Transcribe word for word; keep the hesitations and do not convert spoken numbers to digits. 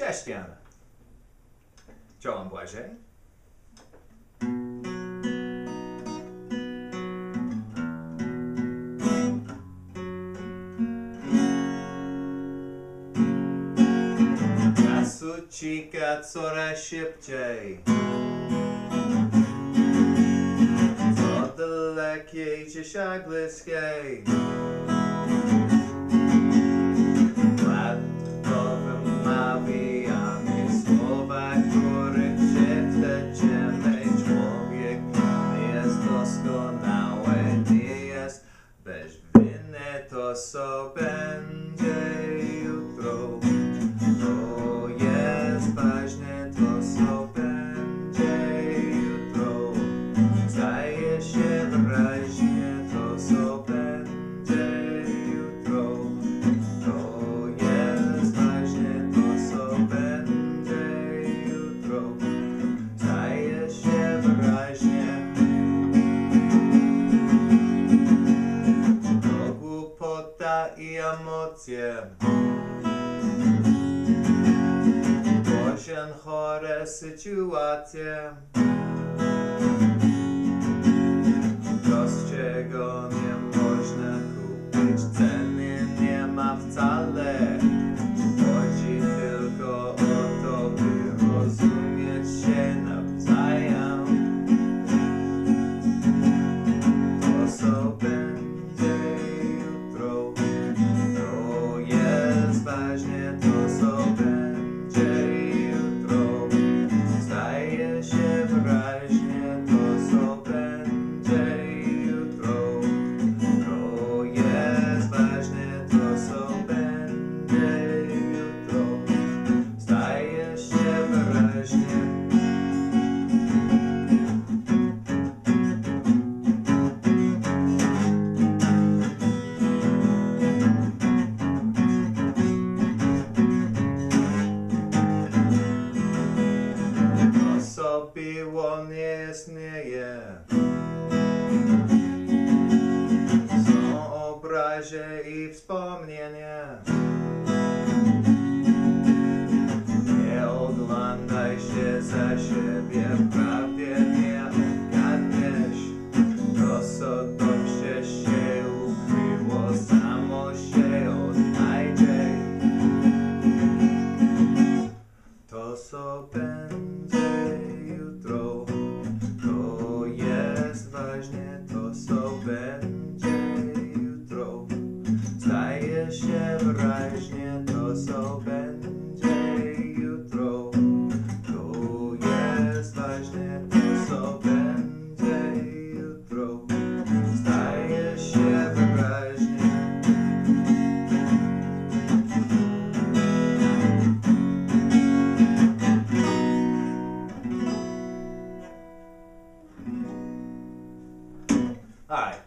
Cześć Jan. Czołem Błażej. Czas ucieka coraz szybciej. Co dalekiej czy siak bliskiej. Łatwo wymawiamy słowa, których przeteczemy. Człowiek nie jest doskonały, nie jest bez winy, to co będzie jutro. To jest ważne, to co będzie jutro. Zdaje się wyraźnie, to co będzie jutro. To jest ważne, to co będzie jutro. Zdaje się wyraźnie. To głupota i emocje. Poziom chore sytuacje. To, z czego nie można kupić, ceny nie ma wcale. Chodzi tylko o to, by rozumieć się nawzajem. To, co będzie jutro, to jest ważne, to, co będzie jutro. Zdaje się wyraźnie, to, co będzie jutro. To jest ważne, to, co będzie jutro. Zdaje się wyraźnie. To, co było, nie istnieje. Są obrazy i wspomnienia. Nie oglądaj się za siebie, prawie nie odgadniesz. To, co dobrze się ukryło, samo się odnajdzie. To, co będzie jutro, to jest ważne, to, co będzie jutro. Zdaje się wyraźnie, to, co będzie jutro. To jest ważne, to, co będzie jutro. Zdaje się wyraźnie. All right.